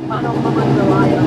Paano ko magawa yan?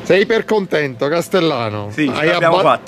Sei iper contento, Castellano? Sì, l'abbiamo fatta.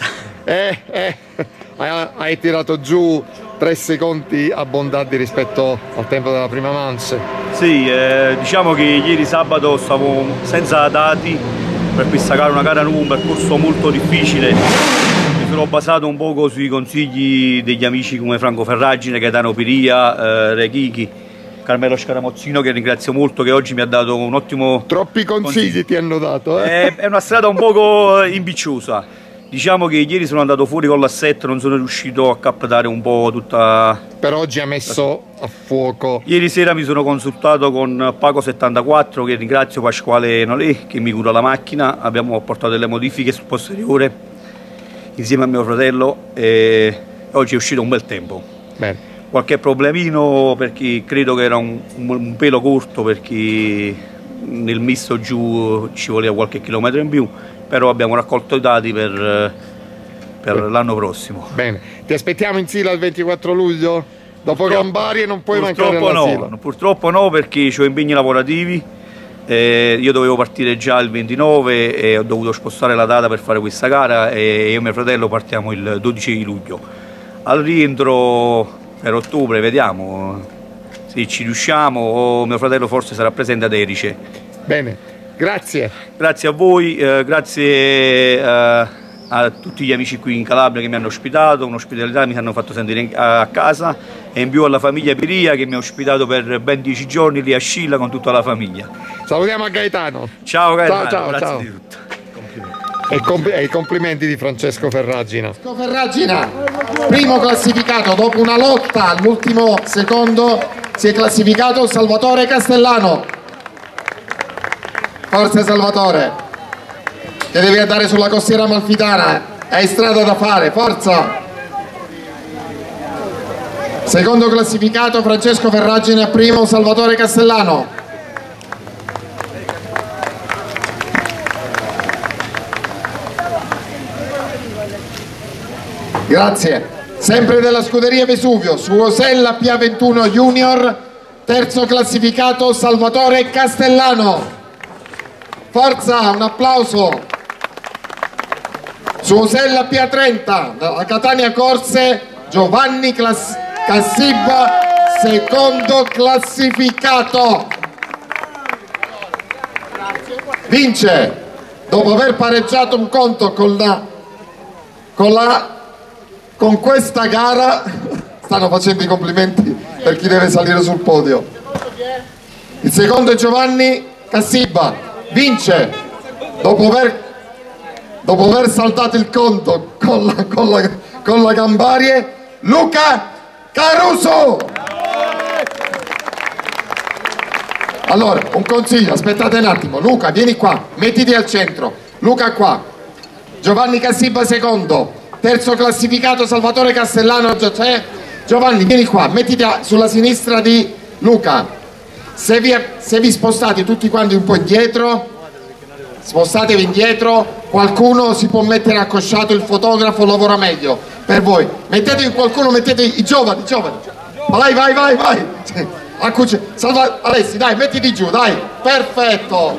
Hai tirato giù 3 secondi abbondanti rispetto al tempo della prima manche. Sì, diciamo che ieri sabato stavo senza dati per questa gara, una gara nuova, un percorso molto difficile. Mi sono basato un poco sui consigli degli amici come Franco Ferragine, Gaetano Piria, Re Chichi, Carmelo Scaramozzino, che ringrazio molto, che oggi mi ha dato un ottimo Troppi consigli ti hanno dato, È una strada un poco imbicciosa. Diciamo che ieri sono andato fuori con l'assetto, non sono riuscito a captare un po' tutta... Per oggi ha messo a fuoco. Ieri sera mi sono consultato con Paco74, che ringrazio, Pasquale Nolè, che mi cura la macchina. Abbiamo apportato delle modifiche sul posteriore insieme a mio fratello e oggi è uscito un bel tempo. Bene. Qualche problemino perché credo che era un pelo corto, perché nel misto giù ci voleva qualche chilometro in più, però abbiamo raccolto i dati per l'anno prossimo. Bene, ti aspettiamo in Sila il 24 luglio? Dopo Gambari non puoi mancare alla Sila. Purtroppo no, perché ho impegni lavorativi. Io dovevo partire già il 29 e ho dovuto spostare la data per fare questa gara, e io e mio fratello partiamo il 12 di luglio. Al rientro per ottobre vediamo se ci riusciamo, o mio fratello forse sarà presente ad Erice. Bene. Grazie. Grazie a voi, grazie a tutti gli amici qui in Calabria che mi hanno ospitato, un'ospitalità mi hanno fatto sentire a casa, e in più alla famiglia Piria che mi ha ospitato per ben 10 giorni lì a Scilla con tutta la famiglia. Salutiamo a Gaetano. Ciao Gaetano, ciao, grazie ciao. di tutto. E i complimenti di Francesco Ferragina. Ferragina, primo classificato dopo una lotta all'ultimo secondo, si è classificato Salvatore Castellano. Forza Salvatore, che devi andare sulla costiera amalfitana, hai strada da fare, forza! Secondo classificato Francesco Ferragine, primo Salvatore Castellano. Grazie. Sempre della scuderia Vesuvio, su Osella PA21 Junior, terzo classificato Salvatore Castellano. Forza, un applauso. Su Osella PA30, dalla Catania Corse, Giovanni Cassibba, secondo classificato. Vince, dopo aver pareggiato un conto con questa gara. Stanno facendo i complimenti per chi deve salire sul podio. Il secondo è Giovanni Cassibba. Vince dopo aver saltato il conto con la Gambarie, Luca Caruso. Allora, un consiglio, aspettate un attimo. Luca, vieni qua, mettiti al centro. Luca qua. Giovanni Cassibba secondo, terzo classificato Salvatore Castellano. Giovanni, vieni qua, mettiti sulla sinistra di Luca. Se vi spostate tutti quanti un po' indietro, spostatevi indietro, qualcuno si può mettere accosciato, il fotografo lavora meglio per voi. Mettetevi qualcuno, mettete i giovani. Vai. Salva Alessi, dai, mettiti giù, dai, perfetto.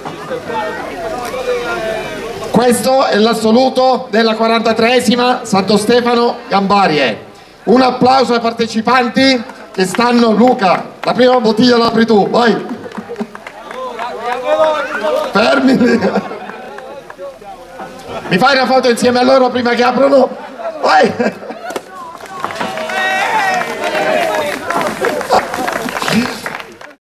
Questo è l'assoluto della 43esima Santo Stefano Gambarie. Un applauso ai partecipanti che stanno. Luca, la prima bottiglia l'apri tu, vai. Fermi. Mi fai una foto insieme a loro prima che aprono? Vai.